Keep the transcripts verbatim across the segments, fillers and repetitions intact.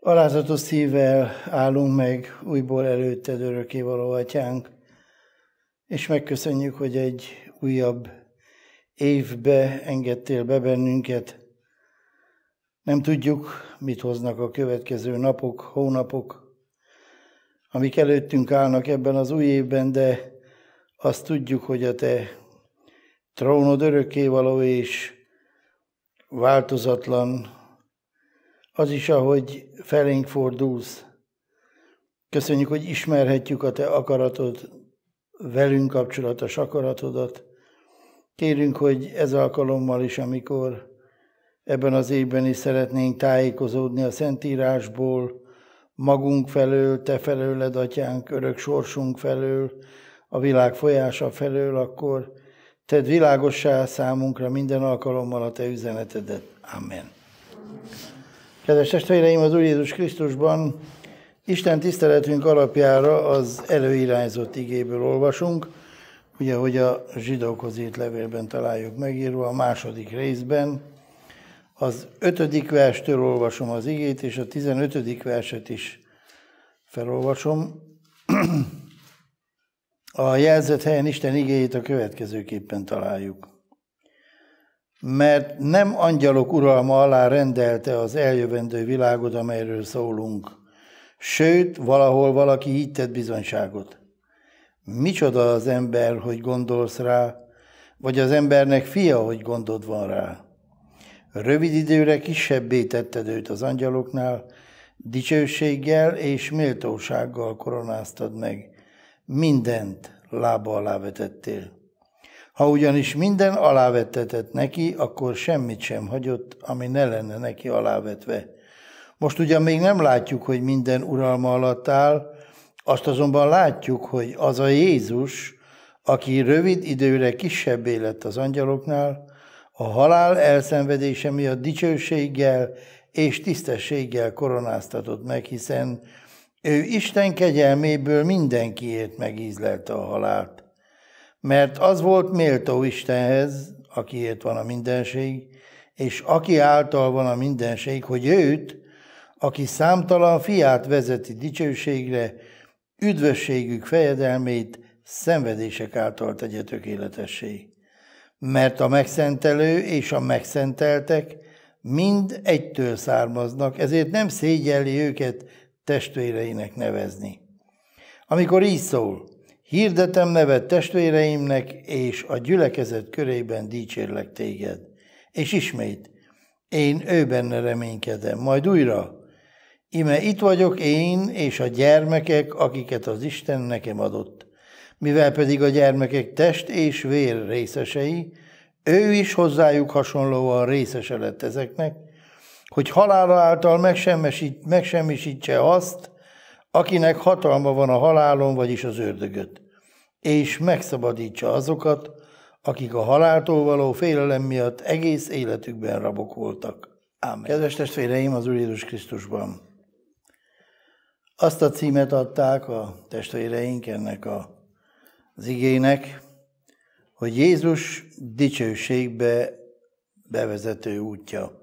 Alázatos szívvel állunk meg újból előtted, örökkévaló Atyánk, és megköszönjük, hogy egy újabb évbe engedtél be bennünket. Nem tudjuk, mit hoznak a következő napok, hónapok, amik előttünk állnak ebben az új évben, de azt tudjuk, hogy a te trónod örökkévaló és változatlan, az is, ahogy felénk fordulsz. Köszönjük, hogy ismerhetjük a te akaratod, velünk kapcsolatos akaratodat. Kérünk, hogy ez alkalommal is, amikor ebben az évben is szeretnénk tájékozódni a Szentírásból, magunk felől, te felőled, Atyánk, örök sorsunk felől, a világ folyása felől, akkor tedd világossá számunkra minden alkalommal a te üzenetedet. Amen. Kedves testvéreim, az Úr Jézus Krisztusban Isten tiszteletünk alapjára az előirányzott igéből olvasunk, ugye, hogy a zsidókhoz írt levélben találjuk megírva, a második részben. Az ötödik verstől olvasom az igét, és a tizenötödik verset is felolvasom. A jelzett helyen Isten igéjét a következőképpen találjuk. Mert nem angyalok uralma alá rendelte az eljövendő világot, amelyről szólunk. Sőt, valahol valaki így tett bizonyságot. Micsoda az ember, hogy gondolsz rá, vagy az embernek fia, hogy gondod van rá. Rövid időre kisebbé tetted őt az angyaloknál, dicsőséggel és méltósággal koronáztad meg. Mindent lába alá vetettél. Ha ugyanis minden alávettetett neki, akkor semmit sem hagyott, ami ne lenne neki alávetve. Most ugyan még nem látjuk, hogy minden uralma alatt áll, azt azonban látjuk, hogy az a Jézus, aki rövid időre kisebbé lett az angyaloknál, a halál elszenvedése miatt dicsőséggel és tisztességgel koronáztatott meg, hiszen ő Isten kegyelméből mindenkiért megízlelte a halált. Mert az volt méltó Istenhez, akiért van a mindenség, és aki által van a mindenség, hogy őt, aki számtalan fiát vezeti dicsőségre, üdvösségük fejedelmét szenvedések által tegye tökéletessé. Mert a megszentelő és a megszenteltek mind egytől származnak, ezért nem szégyelli őket testvéreinek nevezni. Amikor így szól, hirdetem neved testvéreimnek, és a gyülekezet körében dicsérlek téged. És ismét, én ő benne reménykedem, majd újra, ime itt vagyok én és a gyermekek, akiket az Isten nekem adott. Mivel pedig a gyermekek test és vér részesei, ő is hozzájuk hasonlóan részese lett ezeknek, hogy halála által megsemmisítse azt, akinek hatalma van a halálon, vagyis az ördögöt, és megszabadítsa azokat, akik a haláltól való félelem miatt egész életükben rabok voltak. Ámen. Kedves testvéreim az Úr Jézus Krisztusban! Azt a címet adták a testvéreink ennek a, az igének, hogy Jézus dicsőségbe bevezető útja.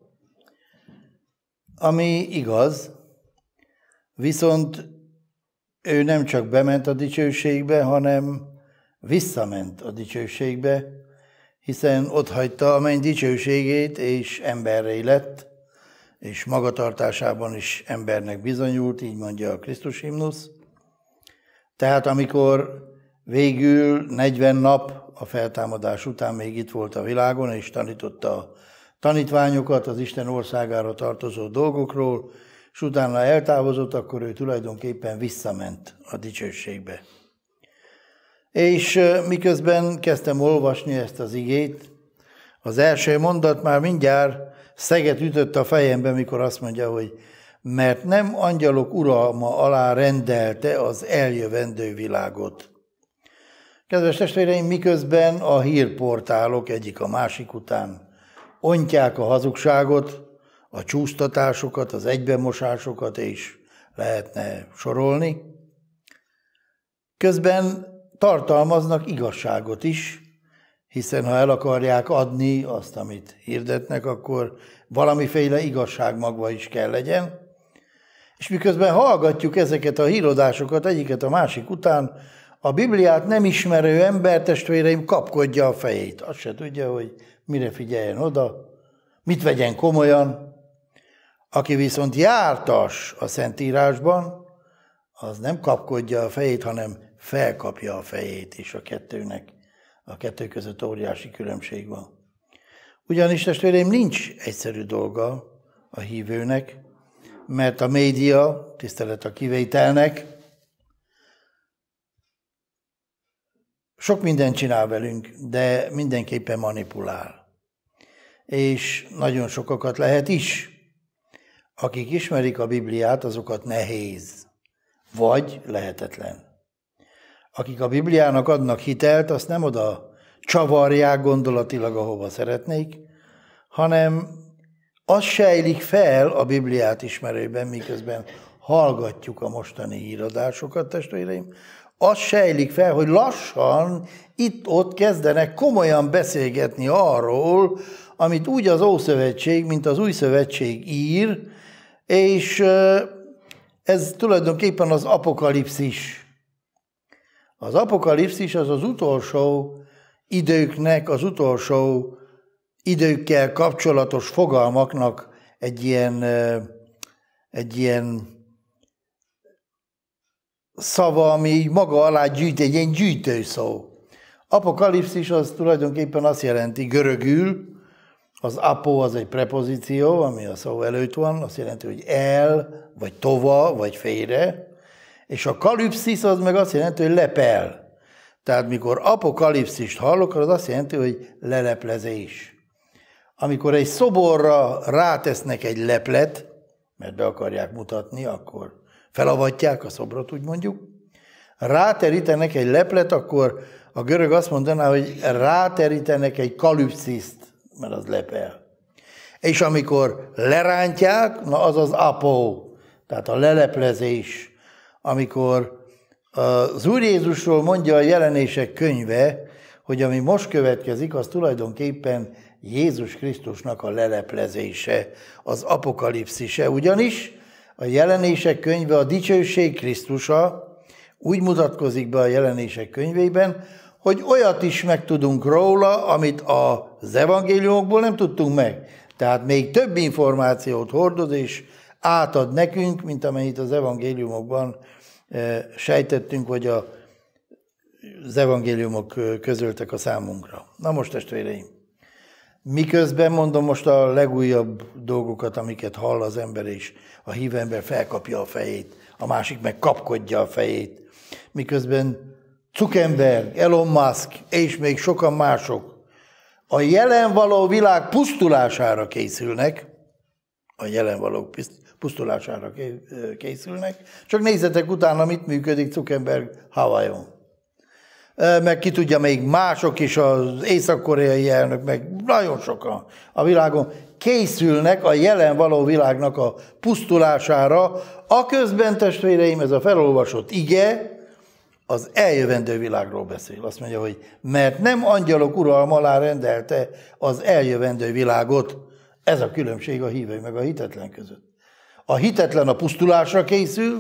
Ami igaz, viszont ő nem csak bement a dicsőségbe, hanem visszament a dicsőségbe, hiszen otthagyta a menny dicsőségét, és emberré lett, és magatartásában is embernek bizonyult, így mondja a Krisztus himnusz. Tehát amikor végül negyven nap a feltámadás után még itt volt a világon, és tanította a tanítványokat az Isten országára tartozó dolgokról, és utána eltávozott, akkor ő tulajdonképpen visszament a dicsőségbe. És miközben kezdtem olvasni ezt az igét, az első mondat már mindjárt szeget ütött a fejembe, mikor azt mondja, hogy mert nem angyalok uralma alá rendelte az eljövendő világot. Kedves testvéreim, miközben a hírportálok egyik a másik után ontják a hazugságot, a csúsztatásokat, az egybemosásokat, és lehetne sorolni, közben tartalmaznak igazságot is, hiszen ha el akarják adni azt, amit hirdetnek, akkor valamiféle igazság magva is kell legyen, És miközben hallgatjuk ezeket a híradásokat egyiket a másik után, a Bibliát nem ismerő ember, testvéreim, kapkodja a fejét. Azt se tudja, hogy mire figyeljen oda, mit vegyen komolyan. Aki viszont jártas a Szentírásban, az nem kapkodja a fejét, hanem felkapja a fejét, és a kettőnek, a kettő között óriási különbség van. Ugyanis, testvéreim, nincs egyszerű dolga a hívőnek, mert a média, tisztelet a kivételnek, sok mindent csinál velünk, de mindenképpen manipulál. És nagyon sokakat lehet is. Akik ismerik a Bibliát, azokat nehéz, vagy lehetetlen. Akik a Bibliának adnak hitelt, azt nem oda csavarják gondolatilag, ahova szeretnék, hanem az sejlik fel a Bibliát ismerőben, miközben hallgatjuk a mostani híradásokat, testvéreim, az sejlik fel, hogy lassan itt-ott kezdenek komolyan beszélgetni arról, amit úgy az Ószövetség, mint az Új Szövetség ír, és ez tulajdonképpen az apokalipszis. Az apokalipszis az az utolsó időknek, az utolsó időkkel kapcsolatos fogalmaknak egy ilyen, egy ilyen szava, ami maga alá gyűjt, egy ilyen gyűjtőszó. Apokalipszis az tulajdonképpen azt jelenti görögül, az apo az egy prepozíció, ami a szó előtt van, azt jelenti, hogy el, vagy tova, vagy félre, és a kalipszis az meg azt jelenti, hogy lepel. Tehát mikor apokalipszist hallok, az azt jelenti, hogy leleplezés. Amikor egy szoborra rátesznek egy leplet, mert be akarják mutatni, akkor felavatják a szobrot, úgy mondjuk, ráterítenek egy leplet, akkor a görög azt mondaná, hogy ráterítenek egy kalipsziszt, mert az lepel. És amikor lerántják, na az az apó, tehát a leleplezés. Amikor az Úr Jézusról mondja a Jelenések könyve, hogy ami most következik, az tulajdonképpen Jézus Krisztusnak a leleplezése, az apokalipszise. Ugyanis a Jelenések könyve a dicsőség Krisztusa, úgy mutatkozik be a Jelenések könyvében, hogy olyat is megtudunk róla, amit az evangéliumokból nem tudtunk meg. Tehát még több információt hordoz és átad nekünk, mint amennyit az evangéliumokban sejtettünk, vagy az evangéliumok közöltek a számunkra. Na most, testvéreim, miközben mondom most a legújabb dolgokat, amiket hall az ember, és a hívő ember felkapja a fejét, a másik meg kapkodja a fejét, miközben Zuckerberg, Elon Musk és még sokan mások a jelen való világ pusztulására készülnek, a jelen való pusztulására készülnek, csak nézzetek utána, mit működik Zuckerberg Hawaiion. Meg ki tudja, még mások is, az észak-koreai elnök, meg nagyon sokan a világon készülnek a jelen való világnak a pusztulására. Aközben, testvéreim, ez a felolvasott ige az eljövendő világról beszél. Azt mondja, hogy mert nem angyalok uralma alá rendelte az eljövendő világot. Ez a különbség a hívő meg a hitetlen között. A hitetlen a pusztulásra készül,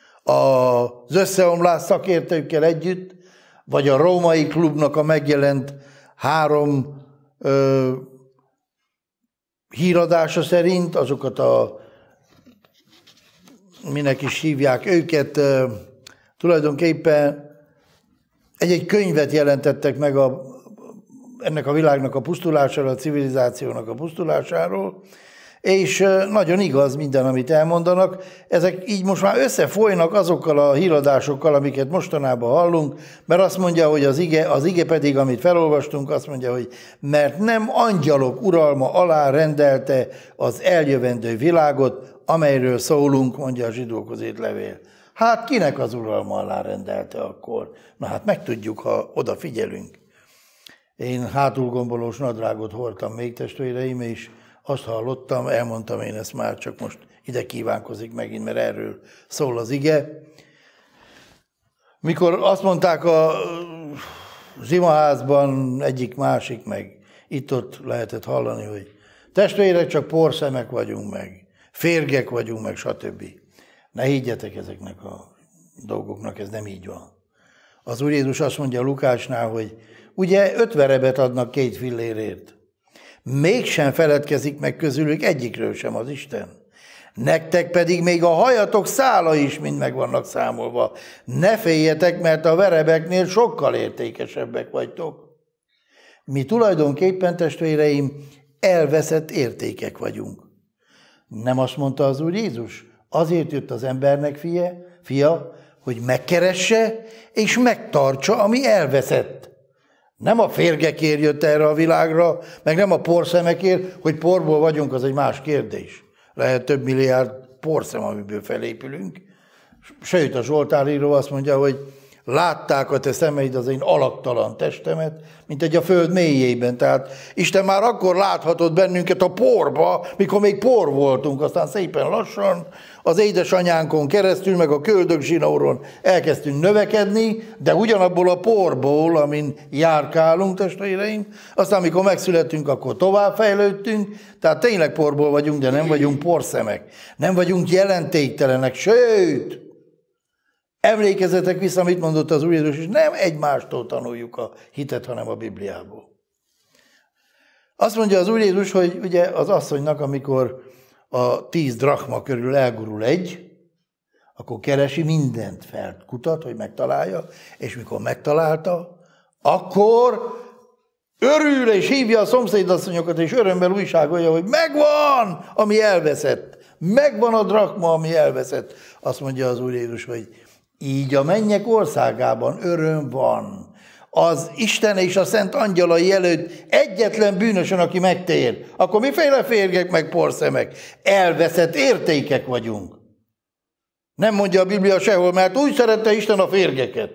az összeomlás szakértőkkel együtt, vagy a római klubnak a megjelent három ö, híradása szerint, azokat a, minek is hívják őket, ö, tulajdonképpen egy-egy könyvet jelentettek meg a, ennek a világnak a pusztulásáról, a civilizációnak a pusztulásáról, és nagyon igaz minden, amit elmondanak. Ezek így most már összefolynak azokkal a híradásokkal, amiket mostanában hallunk, mert azt mondja, hogy az ige, az ige pedig, amit felolvastunk, azt mondja, hogy mert nem angyalok uralma alá rendelte az eljövendő világot, amelyről szólunk, mondja a zsidókhoz írt levél. Hát kinek az uralma alá rendelte akkor? Na hát megtudjuk, ha odafigyelünk. Én hátulgombolós nadrágot hordtam még, testvéreim, és azt hallottam, elmondtam én ezt már, csak most ide kívánkozik megint, mert erről szól az ige. Mikor azt mondták a zimaházban egyik, másik, meg itt-ott lehetett hallani, hogy testvérek, csak porszemek vagyunk meg, férgek vagyunk meg, stb. Ne higgyetek ezeknek a dolgoknak, ez nem így van. Az Úr Jézus azt mondja a Lukácsnál, hogy ugye öt verebet adnak két fillérért. Mégsem feledkezik meg közülük egyikről sem az Isten. Nektek pedig még a hajatok szála is mind meg vannak számolva. Ne féljetek, mert a verebeknél sokkal értékesebbek vagytok. Mi tulajdonképpen, testvéreim, elveszett értékek vagyunk. Nem azt mondta az Úr Jézus? Azért jött az embernek fia, fia, hogy megkeresse és megtartsa, ami elveszett. Nem a férgekért jött erre a világra, meg nem a porszemekért, hogy porból vagyunk, az egy más kérdés. Lehet több milliárd porszem, amiből felépülünk. Sőt, a Zsoltáríró azt mondja, hogy látták a te szemeid az én alaktalan testemet, mint egy a föld mélyében. Tehát Isten már akkor láthatott bennünket a porba, mikor még por voltunk, aztán szépen lassan az édesanyánkon keresztül, meg a köldögzsinóron elkezdtünk növekedni, de ugyanabból a porból, amin járkálunk, testvéreim, aztán amikor megszülettünk, akkor továbbfejlődtünk, tehát tényleg porból vagyunk, de nem vagyunk porszemek, nem vagyunk jelentéktelenek, sőt, emlékezzetek vissza, mit mondott az Úr Jézus, és nem egymástól tanuljuk a hitet, hanem a Bibliából. Azt mondja az Úr Jézus, hogy ugye az asszonynak, amikor a tíz drachma körül elgurul egy, akkor keresi mindent, felkutat, hogy megtalálja, és mikor megtalálta, akkor örül és hívja a szomszédasszonyokat, és örömmel újságolja, hogy megvan, ami elveszett. Megvan a drachma, ami elveszett. Azt mondja az Úr Jézus, hogy így a mennyek országában öröm van. Az Isten és a szent angyalai előtt egyetlen bűnösön, aki megtér. Akkor miféle férgek meg porszemek? Elveszett értékek vagyunk. Nem mondja a Biblia sehol, mert úgy szerette Isten a férgeket.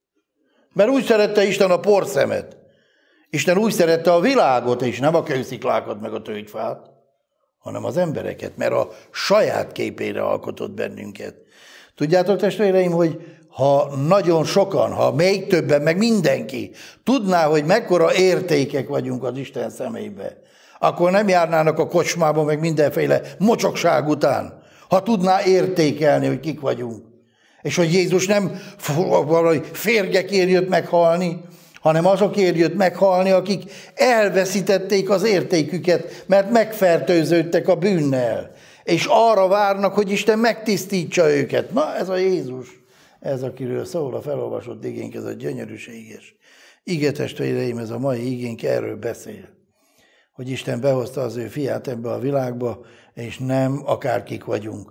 Mert úgy szerette Isten a porszemet. Isten úgy szerette a világot, és nem a kősziklákat meg a tőgyfát, hanem az embereket, mert a saját képére alkotott bennünket. Tudjátok, testvéreim, hogy ha nagyon sokan, ha még többen, meg mindenki tudná, hogy mekkora értékek vagyunk az Isten szemébe, akkor nem járnának a kocsmába, meg mindenféle mocsokság után, ha tudná értékelni, hogy kik vagyunk. És hogy Jézus nem valahogy férgekért jött meghalni, hanem azokért jött meghalni, akik elveszítették az értéküket, mert megfertőződtek a bűnnel. És arra várnak, hogy Isten megtisztítsa őket. Na, ez a Jézus, ez akiről szól a felolvasott igénk, ez a gyönyörűséges. Ige, testvéreim, ez a mai igénk erről beszél. Hogy Isten behozta az ő fiát ebbe a világba, és nem akárkik vagyunk.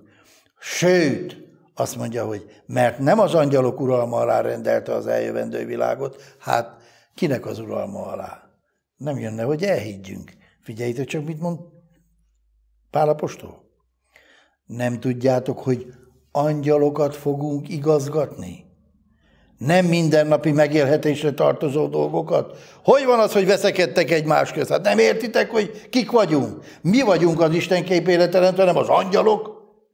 Sőt, azt mondja, hogy mert nem az angyalok uralma alá rendelte az eljövendő világot, hát kinek az uralma alá? Nem jönne, hogy elhiggyünk. Figyeljétek csak, mit mond Pál apostol. Nem tudjátok, hogy angyalokat fogunk igazgatni? Nem mindennapi megélhetésre tartozó dolgokat? Hogy van az, hogy veszekedtek egymás közt? Hát nem értitek, hogy kik vagyunk? Mi vagyunk az Isten képére teremtve, nem az angyalok?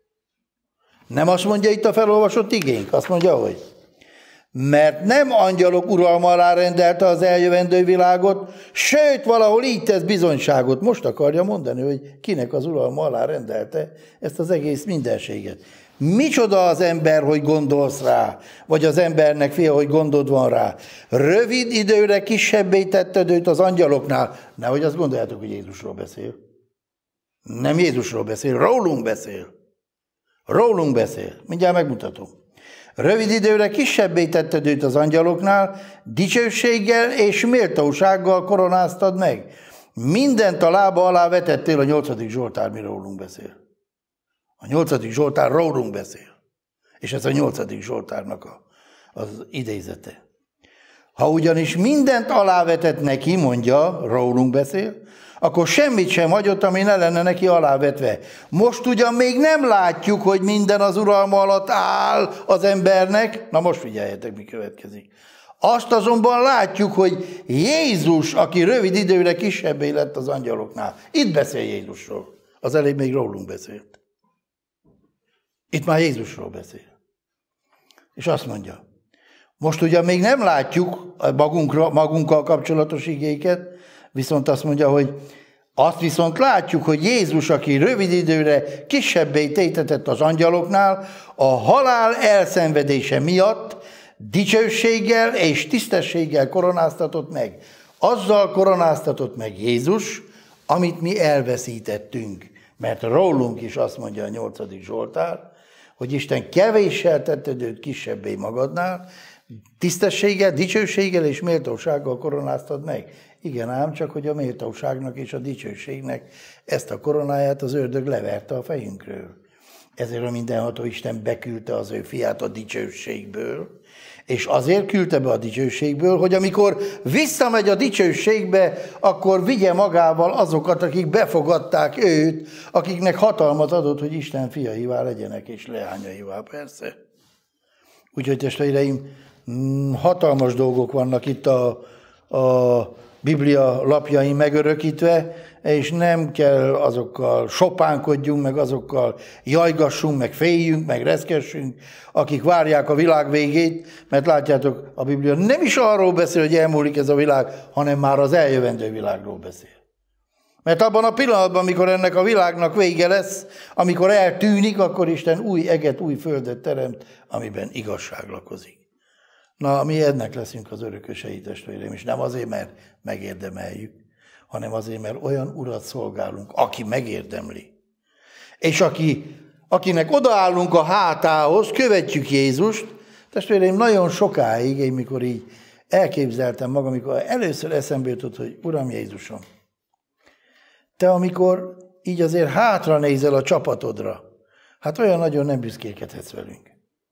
Nem azt mondja itt a felolvasott igénk? Azt mondja, hogy mert nem angyalok uralma alá rendelte az eljövendő világot, sőt, valahol így tesz bizonyságot. Most akarja mondani, hogy kinek az uralma alá rendelte ezt az egész mindenséget. Micsoda az ember, hogy gondolsz rá, vagy az embernek, fia, hogy gondod van rá. Rövid időre kisebbé tetted őt az angyaloknál. Nehogy azt gondoljátok, hogy Jézusról beszél. Nem Jézusról beszél, rólunk beszél. Rólunk beszél. Mindjárt megmutatom. Rövid időre kisebbé tetted őt az angyaloknál, dicsőséggel és méltósággal koronáztad meg. Mindent a lába alá vetettél, a nyolcadik Zsoltár mi rólunk beszél. A nyolcadik Zsoltár rólunk beszél. És ez a nyolcadik Zsoltárnak a, az idézete. Ha ugyanis mindent alávetett neki, mondja, rólunk beszél, akkor semmit sem hagyott, ami ne lenne neki alávetve. Most ugyan még nem látjuk, hogy minden az uralma alatt áll az embernek. Na most figyeljetek, mi következik. Azt azonban látjuk, hogy Jézus, aki rövid időre kisebbé lett az angyaloknál. Itt beszél Jézusról. Az elég még rólunk beszélt. Itt már Jézusról beszél. És azt mondja, most ugyan még nem látjuk magunkra, magunkkal kapcsolatos igéket, viszont azt mondja, hogy Azt viszont látjuk, hogy Jézus, aki rövid időre kisebbé tétetett az angyaloknál, a halál elszenvedése miatt dicsőséggel és tisztességgel koronáztatott meg. Azzal koronáztatott meg Jézus, amit mi elveszítettünk. Mert rólunk is azt mondja a nyolcadik Zsoltár, hogy Isten kevéssel tetted őt kisebbé magadnál, tisztességgel, dicsőséggel és méltósággal koronáztad meg. Igen ám, csak hogy a méltóságnak és a dicsőségnek ezt a koronáját az ördög leverte a fejünkről. Ezért a mindenható Isten beküldte az ő fiát a dicsőségből, és azért küldte be a dicsőségből, hogy amikor visszamegy a dicsőségbe, akkor vigye magával azokat, akik befogadták őt, akiknek hatalmat adott, hogy Isten fiaivá legyenek, és leányaivá persze. Úgyhogy testvéreim, hatalmas dolgok vannak itt a, a Biblia lapjain megörökítve, és nem kell azokkal sopánkodjunk, meg azokkal jajgassunk, meg féljünk, meg reszkessünk, akik várják a világ végét, mert látjátok, a Biblia nem is arról beszél, hogy elmúlik ez a világ, hanem már az eljövendő világról beszél. Mert abban a pillanatban, amikor ennek a világnak vége lesz, amikor eltűnik, akkor Isten új eget, új földet teremt, amiben igazság lakozik. Na, mi ennek leszünk az örökösei, testvéreim, és nem azért, mert megérdemeljük, hanem azért, mert olyan urat szolgálunk, aki megérdemli. És aki, akinek odaállunk a hátához, követjük Jézust. Testvéreim, nagyon sokáig, én mikor így elképzeltem magam, amikor először eszembe jutott, hogy Uram Jézusom, te amikor így azért hátra nézel a csapatodra, hát olyan nagyon nem büszkélkedhetsz velünk.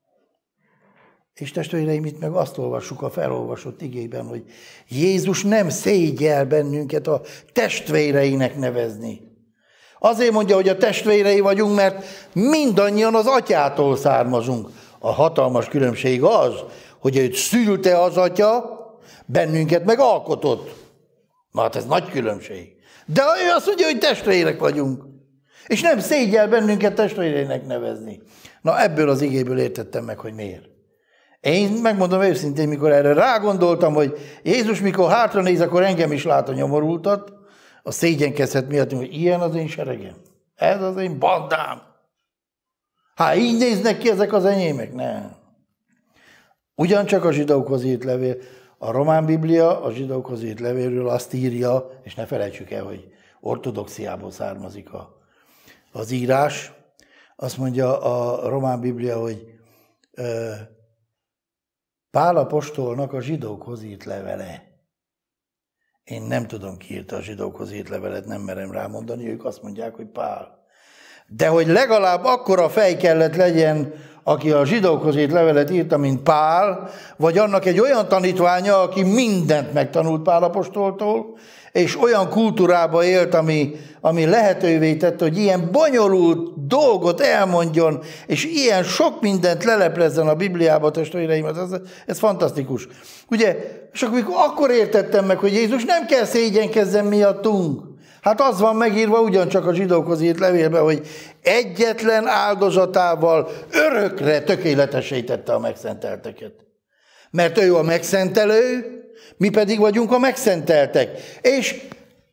És testvéreim, itt meg azt olvassuk a felolvasott igében, hogy Jézus nem szégyel bennünket a testvéreinek nevezni. Azért mondja, hogy a testvérei vagyunk, mert mindannyian az atyától származunk. A hatalmas különbség az, hogy őt szülte az atya, bennünket meg alkotott. Na hát ez nagy különbség. De ő azt mondja, hogy testvérek vagyunk. És nem szégyel bennünket testvéreinek nevezni. Na ebből az igéből értettem meg, hogy miért. Én megmondom őszintén, mikor erre rágondoltam, hogy Jézus mikor hátra néz, akkor engem is lát a nyomorultat, a szégyenkezhet miatt, hogy ilyen az én seregem, ez az én bandám. Hát így néznek ki ezek az enyémek? Nem. Ugyancsak a zsidókhoz írt levél, a román Biblia a zsidókhoz írt levélről azt írja, és ne felejtsük el, hogy ortodoxiából származik a, az írás, azt mondja a román Biblia, hogy ö, Pál apostolnak a zsidókhoz írt levele. Én nem tudom, ki írta a zsidókhoz írt levelet, nem merem rámondani, ők azt mondják, hogy Pál. De hogy legalább akkora fej kellett legyen, aki a zsidókhoz írt levelet írta, mint Pál, vagy annak egy olyan tanítványa, aki mindent megtanult Pál apostoltól, és olyan kultúrába élt, ami, ami lehetővé tette, hogy ilyen bonyolult dolgot elmondjon, és ilyen sok mindent leleplezzen a Bibliába, testvéreim, ez, ez fantasztikus. Ugye, és akkor, akkor értettem meg, hogy Jézus nem kell szégyenkezzen miattunk. Hát az van megírva ugyancsak a zsidókhoz írt levélben, hogy egyetlen áldozatával örökre tökéletesítette a megszentelteket. Mert ő a megszentelő, mi pedig vagyunk a megszenteltek. És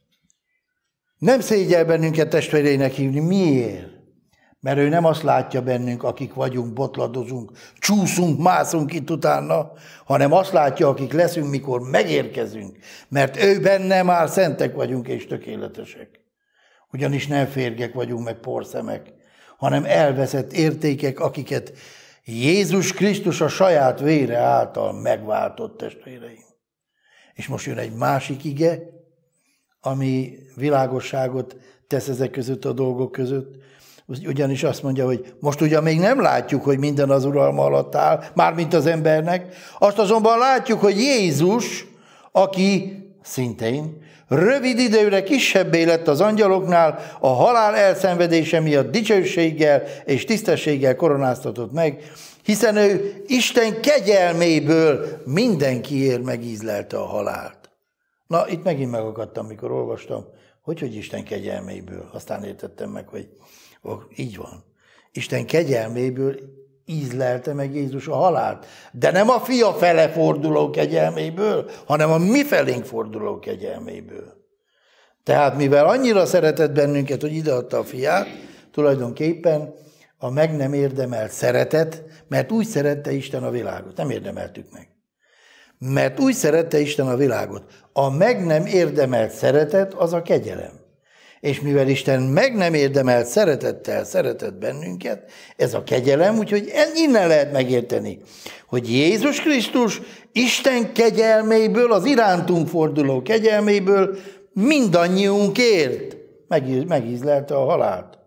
nem szégyel bennünket testvéreinek hívni. Miért? Mert ő nem azt látja bennünk, akik vagyunk, botladozunk, csúszunk, mászunk itt utána, hanem azt látja, akik leszünk, mikor megérkezünk. Mert ő benne már szentek vagyunk és tökéletesek. Ugyanis nem férgek vagyunk, meg porszemek, hanem elveszett értékek, akiket Jézus Krisztus a saját vére által megváltott, testvéreim. És most jön egy másik ige, ami világosságot tesz ezek között a dolgok között. Ugyanis azt mondja, hogy most ugyan még nem látjuk, hogy minden az uralma alatt áll, mármint az embernek, azt azonban látjuk, hogy Jézus, aki szintén rövid időre kisebbé lett az angyaloknál, a halál elszenvedése miatt dicsőséggel és tisztességgel koronáztatott meg, hiszen ő Isten kegyelméből mindenkiért megízlelte a halált. Na, itt megint megakadtam, mikor olvastam, hogy, hogy Isten kegyelméből. Aztán értettem meg, hogy oh, így van. Isten kegyelméből ízlelte meg Jézus a halált. De nem a fia fele forduló kegyelméből, hanem a mi felénk forduló kegyelméből. Tehát mivel annyira szeretett bennünket, hogy ideadta a fiát, tulajdonképpen a meg nem érdemelt szeretet, mert úgy szerette Isten a világot. Nem érdemeltük meg. Mert úgy szerette Isten a világot. A meg nem érdemelt szeretet az a kegyelem. És mivel Isten meg nem érdemelt szeretettel szeretett bennünket, ez a kegyelem, úgyhogy innen lehet megérteni, hogy Jézus Krisztus Isten kegyelméből, az irántunk forduló kegyelméből mindannyiunkért megízlelte a halált.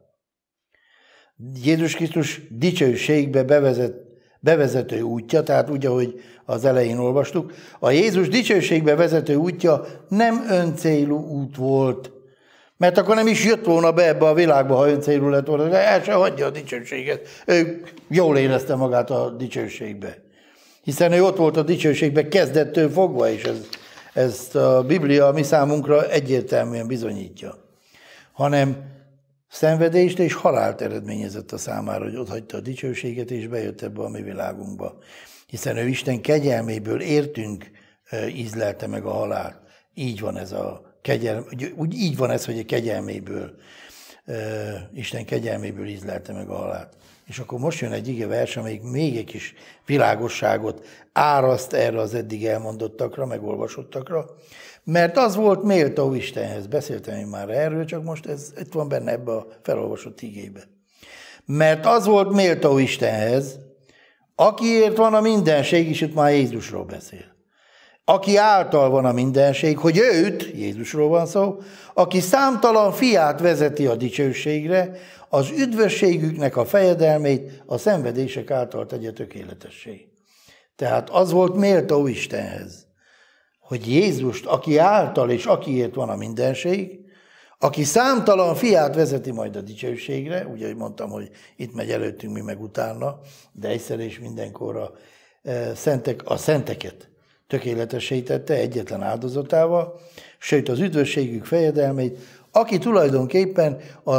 Jézus Krisztus dicsőségbe bevezet, bevezető útja, tehát úgy, ahogy az elején olvastuk, a Jézus dicsőségbe vezető útja nem öncélú út volt, mert akkor nem is jött volna be ebbe a világba, ha öncélú lett volna, de el se hagyja a dicsőséget. Ő jól érezte magát a dicsőségbe. Hiszen ő ott volt a dicsőségbe kezdettől fogva, és ez, ezt a Biblia a mi számunkra egyértelműen bizonyítja. Hanem szenvedést és halált eredményezett a számára, hogy otthagyta a dicsőséget, és bejött ebbe a mi világunkba. Hiszen ő Isten kegyelméből értünk ízlelte meg a halált. Így van ez a kegyelm, úgy így van ez, hogy a kegyelméből, Isten kegyelméből ízlelte meg a halált. És akkor most jön egy igevers, amelyik még egy kis világosságot áraszt erre az eddig elmondottakra, megolvasottakra, mert az volt méltó Istenhez. Beszéltem én már erről, csak most ez itt van benne ebbe a felolvasott igébe. Mert az volt méltó Istenhez, akiért van a mindenség, és itt már Jézusról beszél. Aki által van a mindenség, hogy őt, Jézusról van szó, aki számtalan fiát vezeti a dicsőségre, az üdvösségüknek a fejedelmét a szenvedések által tegye tökéletessé. Tehát az volt méltó Istenhez, hogy Jézust, aki által és akiért van a mindenség, aki számtalan fiát vezeti majd a dicsőségre, ugye, hogy mondtam, hogy itt megy előttünk, mi meg utána, de egyszer és mindenkorra szentek, a szenteket tökéletesítette egyetlen áldozatával, sőt az üdvösségük fejedelmét, aki tulajdonképpen a,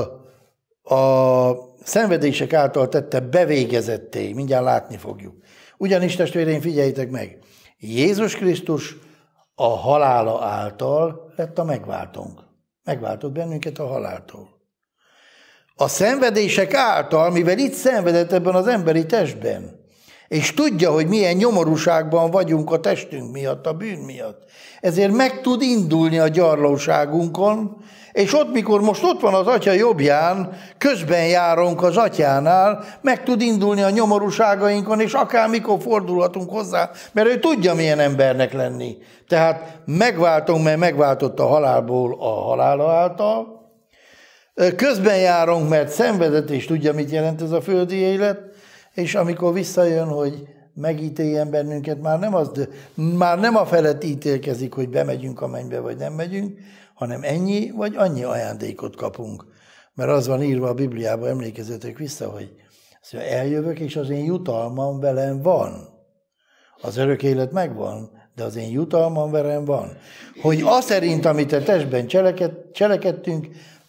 a szenvedések által tette bevégezetté, mindjárt látni fogjuk. Ugyanis, testvéreim, figyeljétek meg, Jézus Krisztus a halála által lett a megváltónk. Megváltott bennünket a haláltól. A szenvedések által, mivel itt szenvedett ebben az emberi testben, és tudja, hogy milyen nyomorúságban vagyunk a testünk miatt, a bűn miatt, ezért meg tud indulni a gyarlóságunkon, és ott, mikor most ott van az Atya jobbján, közben járunk az Atyánál, meg tud indulni a nyomorúságainkon, és akármikor fordulhatunk hozzá, mert ő tudja, milyen embernek lenni. Tehát megváltunk, mert megváltott a halálból a halála által, közben járunk, mert szenvedett, és tudja, mit jelent ez a földi élet, és amikor visszajön, hogy megítéljen bennünket, már nem, az, már nem a felett ítélkezik, hogy bemegyünk a mennybe, vagy nem megyünk, hanem ennyi vagy annyi ajándékot kapunk. Mert az van írva a Bibliában, emlékezzetek vissza, hogy eljövök, és az én jutalmam velem van. Az örök élet megvan, de az én jutalmam velem van. Hogy az szerint, amit a testben cseleked, cselekedtünk,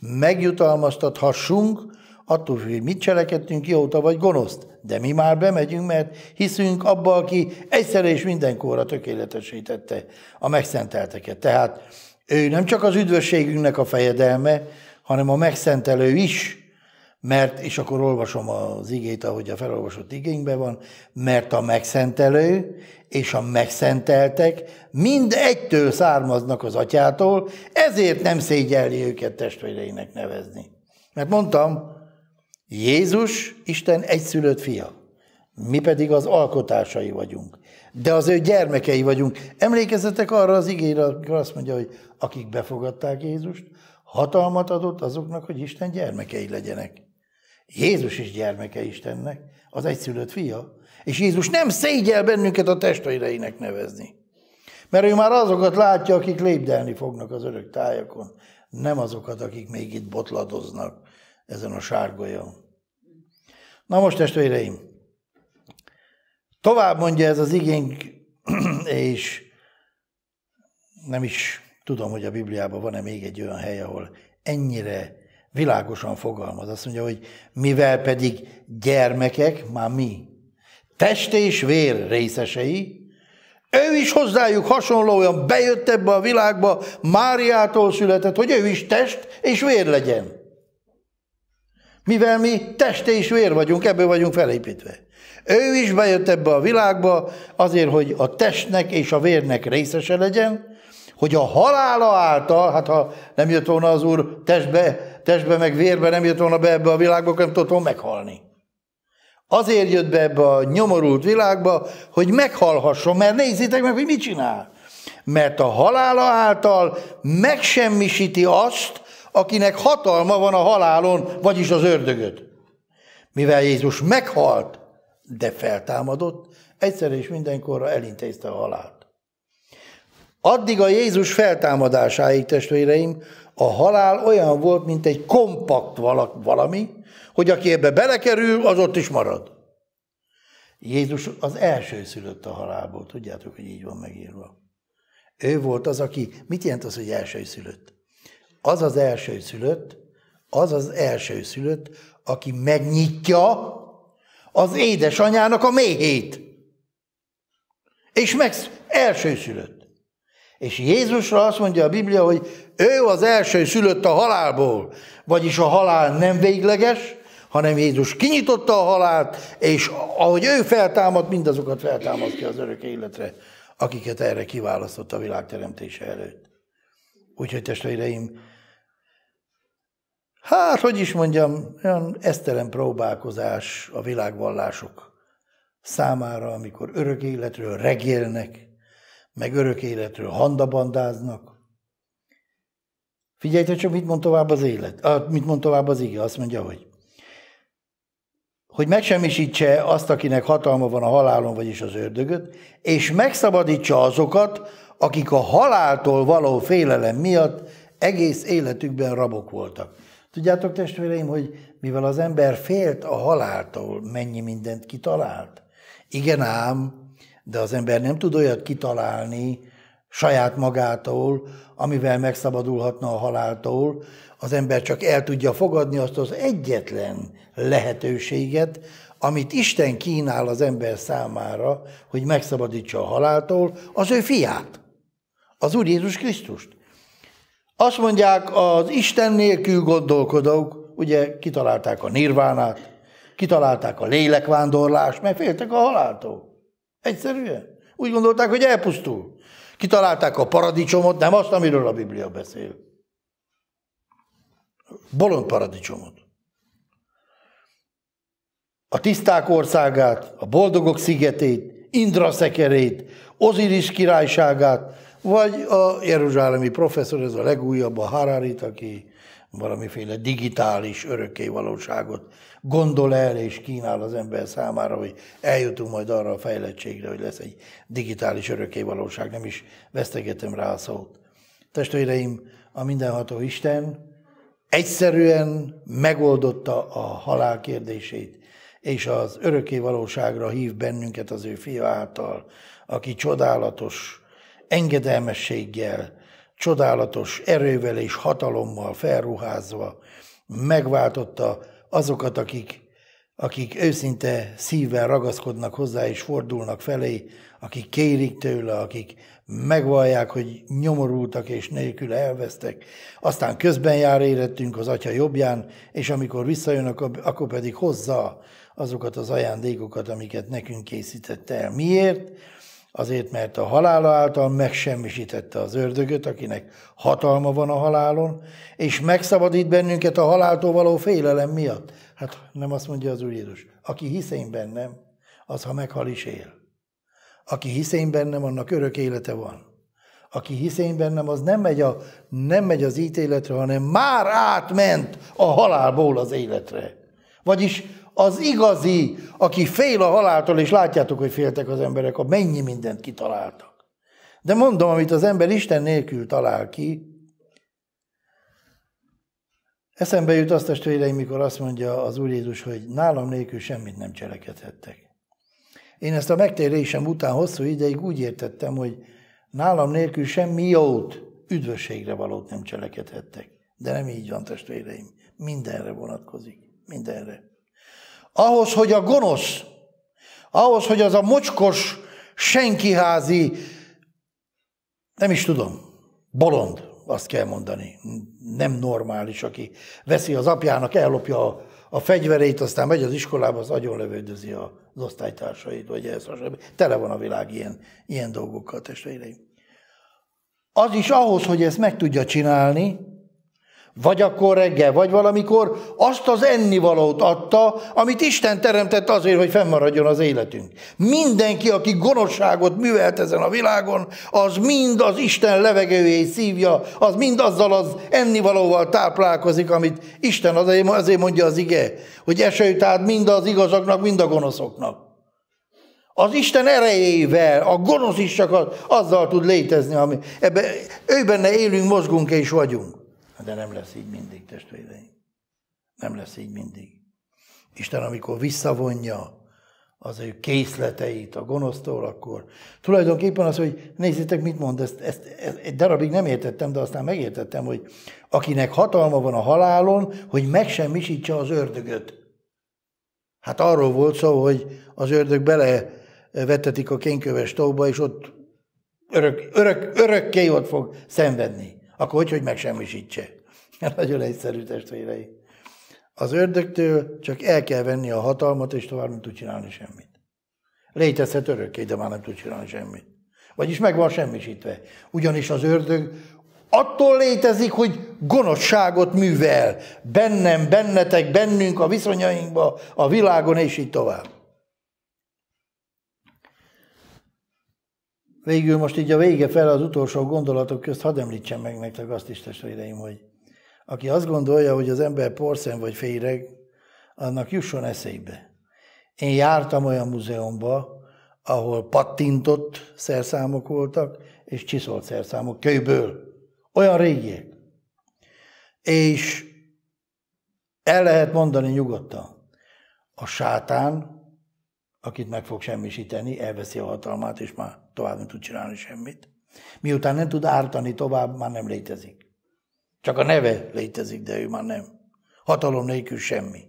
megjutalmaztathassunk, attól, hogy mit cselekedtünk, jót vagy gonoszt. De mi már bemegyünk, mert hiszünk abba, aki egyszer és mindenkorra tökéletesítette a megszentelteket. Tehát ő nem csak az üdvösségünknek a fejedelme, hanem a megszentelő is, mert, és akkor olvasom az igét, ahogy a felolvasott igénkben van, mert a megszentelő és a megszenteltek mind egytől származnak az Atyától, ezért nem szégyelli őket testvéreinek nevezni. Mert mondtam, Jézus Isten egyszülött fia, mi pedig az alkotásai vagyunk, de az ő gyermekei vagyunk. Emlékezzetek arra az igére, amikor azt mondja, hogy akik befogadták Jézust, hatalmat adott azoknak, hogy Isten gyermekei legyenek. Jézus is gyermeke Istennek, az egyszülött fia, és Jézus nem szégyel bennünket a testvéreinek nevezni. Mert ő már azokat látja, akik lépdelni fognak az örök tájakon, nem azokat, akik még itt botladoznak ezen a sárgolyon. Na most, testvéreim, tovább mondja ez az igénk, és nem is tudom, hogy a Bibliában van-e még egy olyan hely, ahol ennyire világosan fogalmaz. Azt mondja, hogy mivel pedig gyermekek, már mi, test és vér részesei, Ő is hozzájuk hasonlóan bejött ebbe a világba, Máriától született, hogy ő is test és vér legyen. Mivel mi test és vér vagyunk, ebből vagyunk felépítve. Ő is bejött ebbe a világba azért, hogy a testnek és a vérnek részese legyen, hogy a halála által, hát ha nem jött volna az Úr testbe, testbe meg vérbe, nem jött volna be ebbe a világba, nem tudott volna meghalni. Azért jött be ebbe a nyomorult világba, hogy meghalhasson, mert nézzétek meg, hogy mit csinál. Mert a halála által megsemmisíti azt, akinek hatalma van a halálon, vagyis az ördögöt. Mivel Jézus meghalt, de feltámadott, egyszer és mindenkorra elintézte a halált. Addig a Jézus feltámadásáig, testvéreim, a halál olyan volt, mint egy kompakt valami, hogy aki ebbe belekerül, az ott is marad. Jézus az első szülött a halálból, tudjátok, hogy így van megírva. Ő volt az, aki, mit jelent az, hogy első szülött? Az az első szülött, az az első szülött, aki megnyitja az édesanyának a méhét. És meg első szülött. És Jézusra azt mondja a Biblia, hogy ő az első szülött a halálból, vagyis a halál nem végleges, hanem Jézus kinyitotta a halált, és ahogy ő feltámad, mindazokat feltámasztja az örök életre, akiket erre kiválasztott a világ teremtése előtt. Úgyhogy testvéreim, hát, hogy is mondjam, olyan esztelen próbálkozás a világvallások számára, amikor örök életről regélnek, meg örök életről handabandáznak. Figyeljtek csak, mit mond tovább az élet, mit mond tovább az ige, azt mondja, hogy hogy megsemmisítse azt, akinek hatalma van a halálon, vagyis az ördögöt, és megszabadítsa azokat, akik a haláltól való félelem miatt egész életükben rabok voltak. Tudjátok, testvéreim, hogy mivel az ember félt a haláltól, mennyi mindent kitalált? Igen ám, de az ember nem tud olyat kitalálni saját magától, amivel megszabadulhatna a haláltól. Az ember csak el tudja fogadni azt az egyetlen lehetőséget, amit Isten kínál az ember számára, hogy megszabadítsa a haláltól, az ő fiát, az Úr Jézus Krisztust. Azt mondják, az Isten nélkül gondolkodók, ugye kitalálták a nirvánát, kitalálták a lélekvándorlást, mert féltek a haláltól. Egyszerűen. Úgy gondolták, hogy elpusztul. Kitalálták a paradicsomot, nem azt, amiről a Biblia beszél. Bolond paradicsomot. A tiszták országát, a boldogok szigetét, Indra szekerét, Oziris királyságát, vagy a jeruzsálemi professzor, ez a legújabb, a Hararit, aki valamiféle digitális örökkévalóságot gondol el és kínál az ember számára, hogy eljutunk majd arra a fejlettségre, hogy lesz egy digitális örökkévalóság, nem is vesztegetem rá a szót. Testvéreim, a mindenható Isten egyszerűen megoldotta a halál kérdését, és az örökkévalóságra hív bennünket az ő fia által, aki csodálatos engedelmességgel, csodálatos erővel és hatalommal felruházva megváltotta azokat, akik, akik őszinte szívvel ragaszkodnak hozzá és fordulnak felé, akik kérik tőle, akik megvallják, hogy nyomorultak és nélkül elvesztek. Aztán közben jár érettünk az Atya jobbján, és amikor visszajön, akkor pedig hozza azokat az ajándékokat, amiket nekünk készített el. Miért? Azért, mert a halála által megsemmisítette az ördögöt, akinek hatalma van a halálon, és megszabadít bennünket a haláltól való félelem miatt. Hát nem azt mondja az Úr Jézus. Aki hisz én bennem, az ha meghal is él. Aki hisz én bennem, annak örök élete van. Aki hisz én bennem, az nem megy, a, nem megy az ítéletre, hanem már átment a halálból az életre. Vagyis az igazi, aki fél a haláltól, és látjátok, hogy féltek az emberek, a mennyi mindent kitaláltak. De mondom, amit az ember Isten nélkül talál ki, eszembe jut azt, testvéreim, mikor azt mondja az Úr Jézus, hogy nálam nélkül semmit nem cselekedhettek. Én ezt a megtérésem után hosszú ideig úgy értettem, hogy nálam nélkül semmi jót, üdvösségre valót nem cselekedhettek. De nem így van, testvéreim. Mindenre vonatkozik. Mindenre. Ahhoz, hogy a gonosz, ahhoz, hogy az a mocskos, senkiházi, nem is tudom, bolond, azt kell mondani. Nem normális, aki veszi az apjának, ellopja a, a fegyverét, aztán megy az iskolába, az agyonlövődözi az osztálytársait, vagy ez, tele van a világ ilyen, ilyen dolgokkal, testvéreim. Az is ahhoz, hogy ezt meg tudja csinálni, vagy akkor reggel, vagy valamikor azt az ennivalót adta, amit Isten teremtett azért, hogy fennmaradjon az életünk. Mindenki, aki gonoszságot művelt ezen a világon, az mind az Isten levegőjét szívja, az mind azzal az ennivalóval táplálkozik, amit Isten azért mondja az ige, hogy esőt át mind az igazaknak, mind a gonoszoknak. Az Isten erejével, a gonosz is csak azzal tud létezni, ami ebben, ő benne élünk, mozgunk és vagyunk. De nem lesz így mindig, testvéreim. Nem lesz így mindig. Isten, amikor visszavonja az ő készleteit a gonosztól, akkor tulajdonképpen az, hogy nézzétek, mit mond, ezt, ezt, ezt egy darabig nem értettem, de aztán megértettem, hogy akinek hatalma van a halálon, hogy megsemmisítse az ördögöt. Hát arról volt szó, hogy az ördög belevetetik a kénköves tóba, és ott örök, örök, örökké ott fog szenvedni. Akkor hogy, hogy megsemmisítse? Nagyon egyszerű, testvéreim. Az ördögtől csak el kell venni a hatalmat, és tovább nem tud csinálni semmit. Létezhet örökké, de már nem tud csinálni semmit. Vagyis meg van semmisítve. Ugyanis az ördög attól létezik, hogy gonoszságot művel. Bennem, bennetek, bennünk, a viszonyainkba, a világon, és így tovább. Végül most így a vége fel az utolsó gondolatok közt hadd említsem meg nektek azt is, testvéreim, hogy aki azt gondolja, hogy az ember porszem vagy féreg, annak jusson eszébe. Én jártam olyan múzeumba, ahol pattintott szerszámok voltak, és csiszolt szerszámok, kőből. Olyan régiek. És el lehet mondani nyugodtan, a sátán, akit meg fog semmisíteni, elveszi a hatalmát, és már tovább nem tud csinálni semmit. Miután nem tud ártani tovább, már nem létezik. Csak a neve létezik, de ő már nem. Hatalom nélkül semmi.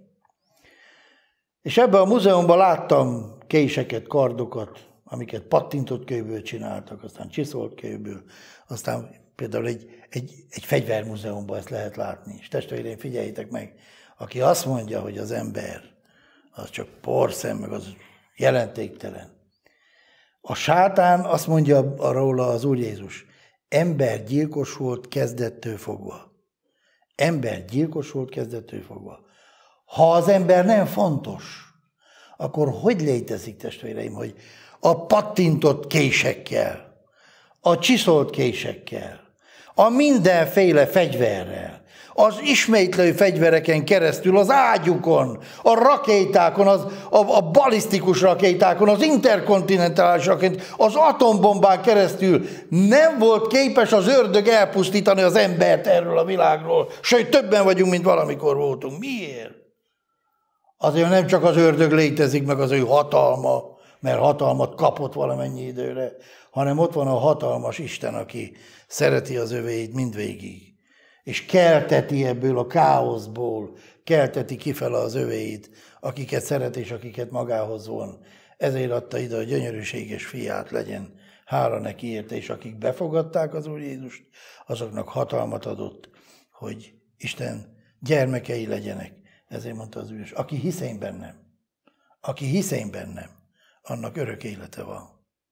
És ebben a múzeumban láttam késeket, kardokat, amiket pattintott kőből csináltak, aztán csiszolt kőből, aztán például egy, egy, egy fegyvermúzeumban ezt lehet látni. És testvéreim, figyeljétek meg, aki azt mondja, hogy az ember az csak porszem, meg az jelentéktelen. A sátán azt mondja róla az Úr Jézus, embergyilkos volt kezdettől fogva. Embergyilkos volt kezdettől fogva. Ha az ember nem fontos, akkor hogy létezik, testvéreim, hogy a pattintott késekkel, a csiszolt késekkel, a mindenféle fegyverrel, az ismétlő fegyvereken keresztül, az ágyukon, a rakétákon, az, a, a balisztikus rakétákon, az interkontinentális rakétákon, az atombombán keresztül nem volt képes az ördög elpusztítani az embert erről a világról. Sőt, többen vagyunk, mint valamikor voltunk. Miért? Azért nem csak az ördög létezik, meg az ő hatalma, mert hatalmat kapott valamennyi időre, hanem ott van a hatalmas Isten, aki szereti az övéit mindvégig. És kelteti ebből a káoszból, kelteti kifele az övéit, akiket szeret és akiket magához von. Ezért adta ide a gyönyörűséges fiát, legyen hála neki érte, és akik befogadták az Úr Jézust, azoknak hatalmat adott, hogy Isten gyermekei legyenek. Ezért mondta az Úr, aki hisz én bennem, aki hisz én bennem, annak örök élete van.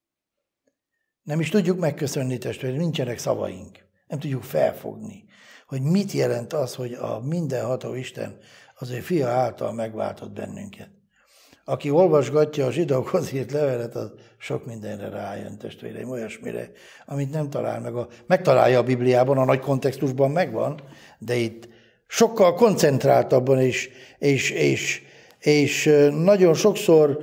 Nem is tudjuk megköszönni, testvérek, nincsenek szavaink, nem tudjuk felfogni, hogy mit jelent az, hogy a mindenható Isten az ő fia által megváltott bennünket. Aki olvasgatja a zsidókhoz írt levelet, az sok mindenre rájön, testvéreim, olyasmire, amit nem talál meg. A, megtalálja a Bibliában, a nagy kontextusban megvan, de itt sokkal koncentráltabban és, és, és, és nagyon sokszor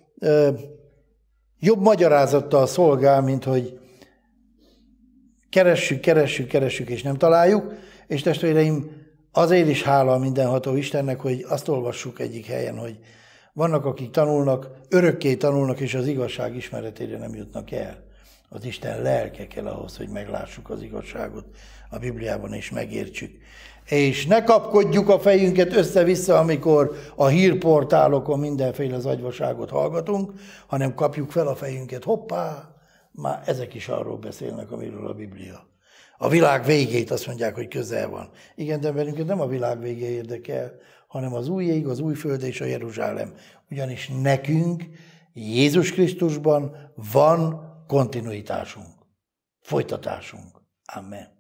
jobb magyarázattal szolgál, mint hogy keressük, keressük, keressük, és nem találjuk. És testvéreim, azért is hála a mindenható Istennek, hogy azt olvassuk egyik helyen, hogy vannak, akik tanulnak, örökké tanulnak, és az igazság ismeretére nem jutnak el. Az Isten lelke kell ahhoz, hogy meglássuk az igazságot a Bibliában, és megértsük. És ne kapkodjuk a fejünket össze-vissza, amikor a hírportálokon mindenféle zagyvaságot hallgatunk, hanem kapjuk fel a fejünket, hoppá, már ezek is arról beszélnek, amiről a Biblia. A világ végét azt mondják, hogy közel van. Igen, de velünket nem a világ vége érdekel, hanem az új ég, az új föld és a Jeruzsálem. Ugyanis nekünk Jézus Krisztusban van kontinuitásunk, folytatásunk. Amen.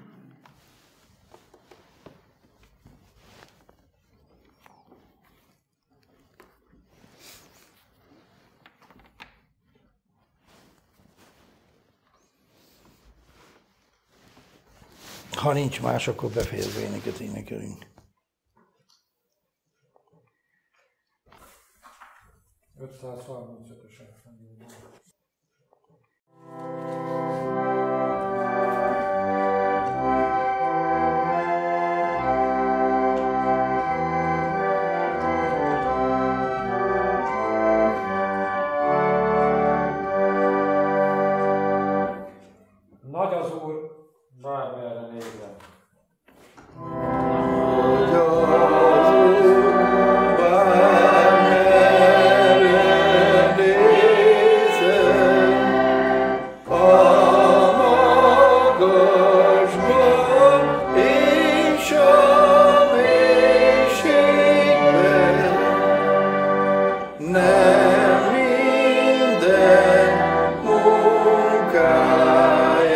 Ha nincs más, akkor befejezve éneket énekelünk. ötszázharmincötösen. Nagy az Úr, bármerre nézem.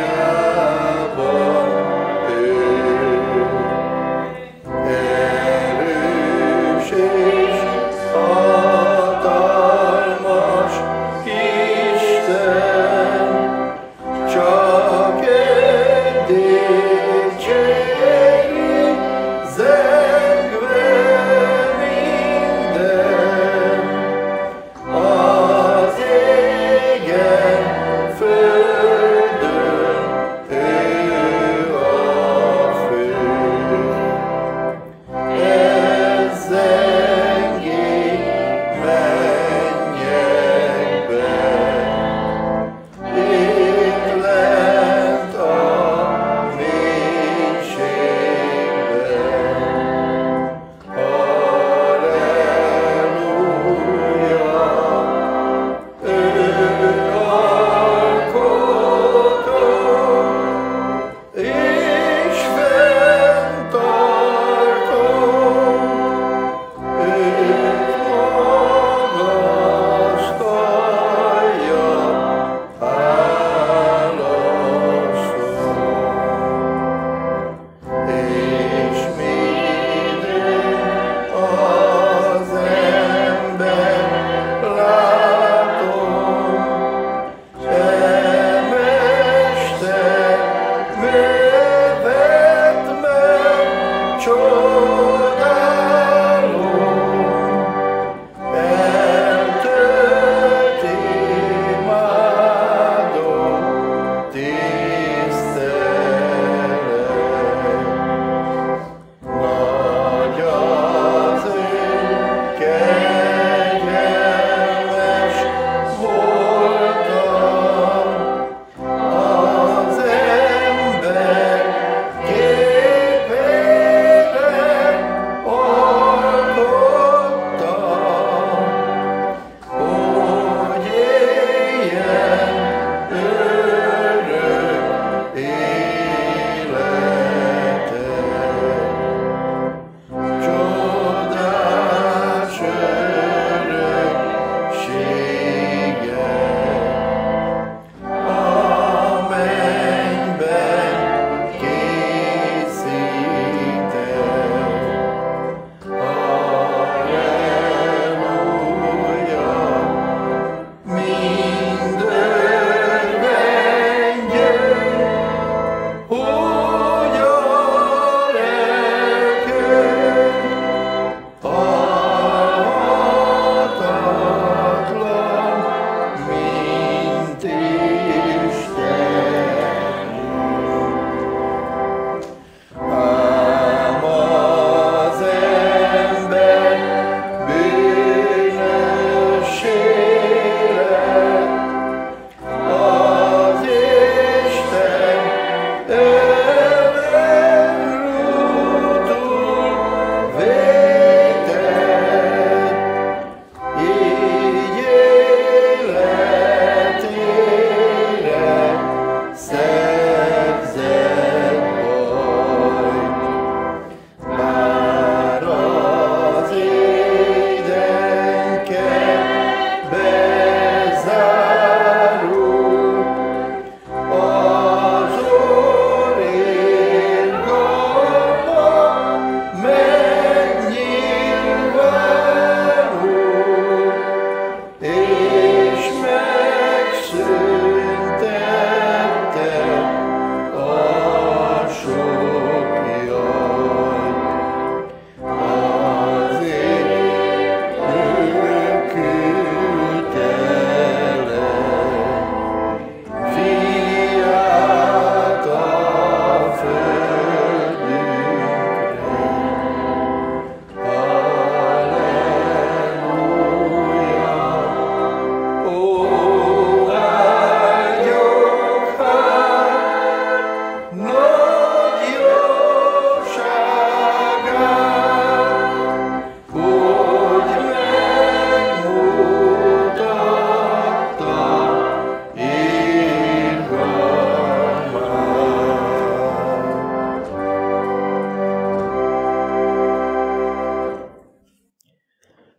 Yeah.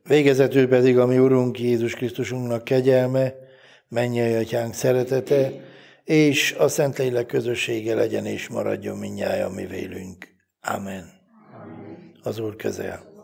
Végezetül pedig a mi Urunk Jézus Krisztusunknak kegyelme, mennyei Atyánk szeretete, és a Szentlélek közössége legyen és maradjon mindnyájan mi vélünk. Amen. Amen. Az Úr közel.